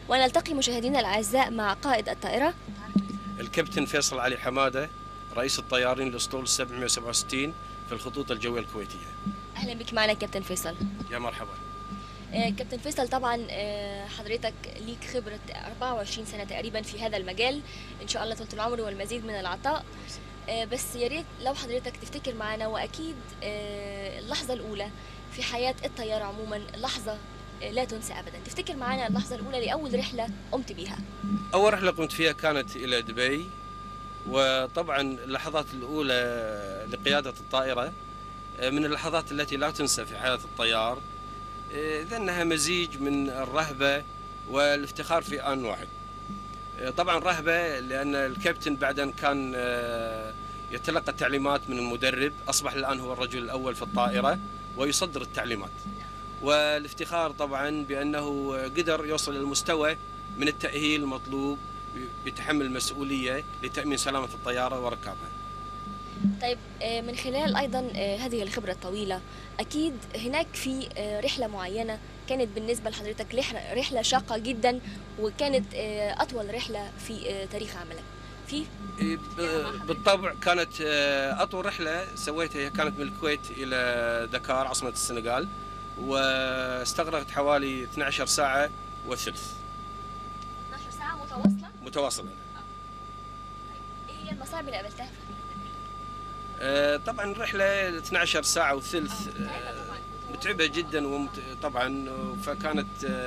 ونلتقي مشاهدينا الأعزاء مع قائد الطائرة الكابتن فيصل علي حمادة، رئيس الطيارين الأسطول 767 في الخطوط الجوية الكويتية. أهلا بك معنا كابتن فيصل. يا مرحبا. كابتن فيصل، طبعا حضرتك ليك خبرة 24 سنة تقريبا في هذا المجال، إن شاء الله طول العمر والمزيد من العطاء. بس يا ريت لو حضرتك تفتكر معنا، وأكيد اللحظة الأولى في حياة الطيار عموما لحظة لا تنسى أبدا، تفتكر معنا اللحظة الأولى لأول رحلة قمت بها. أول رحلة قمت فيها كانت إلى دبي، وطبعا اللحظات الأولى لقيادة الطائرة من اللحظات التي لا تنسى في حياة الطيار، لأنها مزيج من الرهبة والافتخار في آن واحد. طبعا رهبة لأن الكابتن بعد أن كان يتلقى التعليمات من المدرب، أصبح الآن هو الرجل الأول في الطائرة ويصدر التعليمات. والافتخار طبعا بأنه قدر يوصل إلى المستوى من التأهيل المطلوب بتحمل المسؤولية لتأمين سلامة الطيارة وركابها. طيب، من خلال أيضا هذه الخبرة الطويلة، أكيد هناك في رحلة معينة كانت بالنسبة لحضرتك رحلة شاقة جدا، وكانت أطول رحلة في تاريخ عملك في؟ بالطبع كانت أطول رحلة سويتها هي كانت من الكويت إلى دكار عاصمة السنغال، واستغرقت حوالي 12 ساعة وثلث. 12 ساعة متواصلة؟ متواصلة. إيه هي المصاعب اللي قابلتها؟ طبعا الرحلة 12 ساعة وثلث متعبة جدا، طبعا فكانت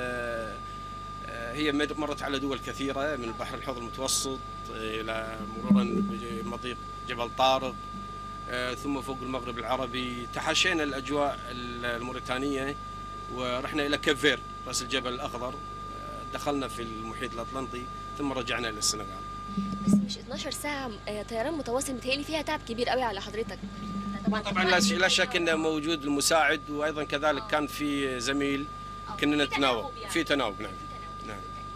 هي مرت على دول كثيرة من البحر الحوض المتوسط إلى مرورا بمضيق جبل طارق، ثم فوق المغرب العربي، تحاشينا الأجواء الموريتانية ورحنا إلى كفير رأس الجبل الأخضر، دخلنا في المحيط الأطلنطي ثم رجعنا إلى السنغال. بس مش 12 ساعة طيران متواصل، متهيألي فيها تعب كبير قوي على حضرتك. طبعا لا شك انه موجود المساعد، وايضا كذلك كان في زميل كنا نتناوب في تناوب. نعم.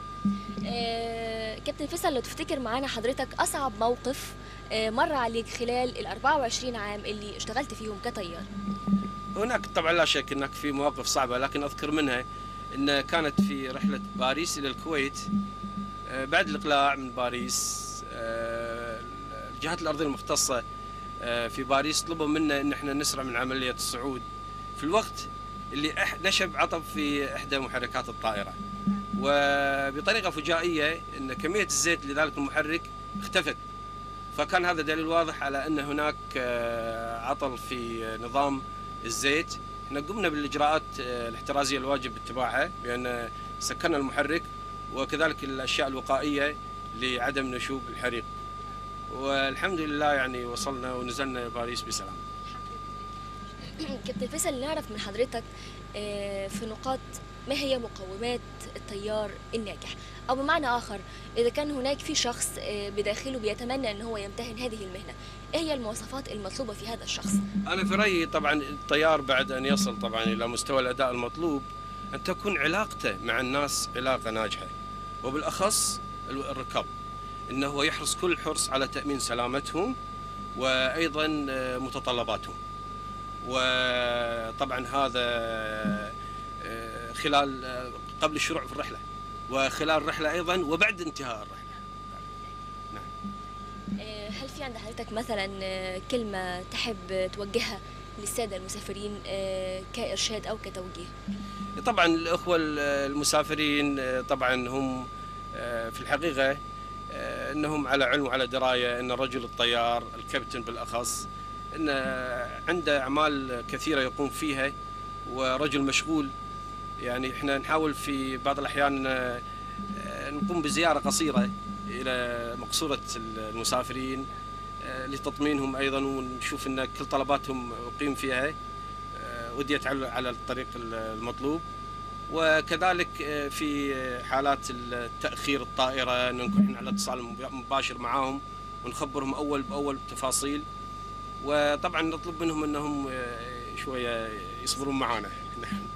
كابتن فيصل، لو تفتكر معانا حضرتك أصعب موقف مر عليك خلال ال 24 عام اللي اشتغلت فيهم كطيار. هناك طبعا لا شك هناك في مواقف صعبة، لكن أذكر منها أن كانت في رحلة باريس إلى الكويت. بعد الإقلاع من باريس الجهات الأرضية المختصة في باريس طلبوا منا أن احنا نسرع من عملية الصعود في الوقت اللي نشب عطب في إحدى محركات الطائرة، وبطريقة فجائية أن كمية الزيت لذلك المحرك اختفت، فكان هذا دليل واضح على أن هناك عطل في نظام الزيت. احنا قمنا بالإجراءات الاحترازية الواجب اتباعها، بأن سكرنا المحرك وكذلك الأشياء الوقائية لعدم نشوب الحريق، والحمد لله يعني وصلنا ونزلنا باريس بسلام. كابتن فيصل، نعرف من حضرتك في نقاط ما هي مقومات الطيار الناجح، أو بمعنى آخر إذا كان هناك في شخص بداخله بيتمنى أن هو يمتهن هذه المهنة، إيه هي المواصفات المطلوبة في هذا الشخص؟ أنا في رأيي طبعا الطيار بعد أن يصل طبعا إلى مستوى الأداء المطلوب أن تكون علاقته مع الناس علاقة ناجحة، وبالأخص الركاب، أنه يحرص كل حرص على تأمين سلامتهم وأيضا متطلباتهم. وطبعا هذا خلال قبل الشروع في الرحلة، وخلال الرحلة أيضا، وبعد انتهاء الرحلة. نعم. هل في عند حضرتك مثلا كلمة تحب توجهها للسادة المسافرين كإرشاد أو كتوجيه؟ طبعا الأخوة المسافرين طبعا هم في الحقيقة أنهم على علم وعلى دراية أن رجل الطيار الكابتن بالأخص أن عنده أعمال كثيرة يقوم فيها، ورجل مشغول. يعني احنا نحاول في بعض الأحيان نقوم بزيارة قصيرة إلى مقصورة المسافرين لتطمينهم أيضا، ونشوف أن كل طلباتهم أقيم فيها وديت على الطريق المطلوب. وكذلك في حالات التأخير الطائرة نكون على اتصال مباشر معهم ونخبرهم أول بأول بتفاصيل، وطبعا نطلب منهم أنهم شوية يصبرون معنا.